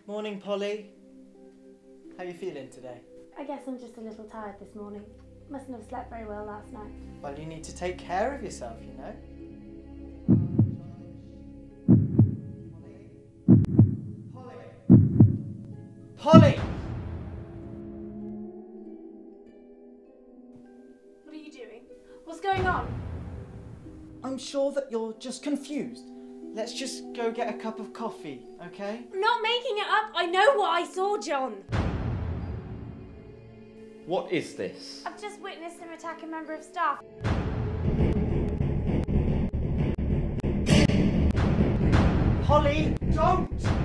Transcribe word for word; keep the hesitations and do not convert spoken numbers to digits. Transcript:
Morning, Polly. How are you feeling today? I guess I'm just a little tired this morning. Mustn't have slept very well last night. Well, you need to take care of yourself, you know. Polly! Polly! What are you doing? What's going on? I'm sure that you're just confused. Let's just go get a cup of coffee, okay? I'm not making it up. I know what I saw, John. What is this? I've just witnessed him attack a member of staff. Polly, don't!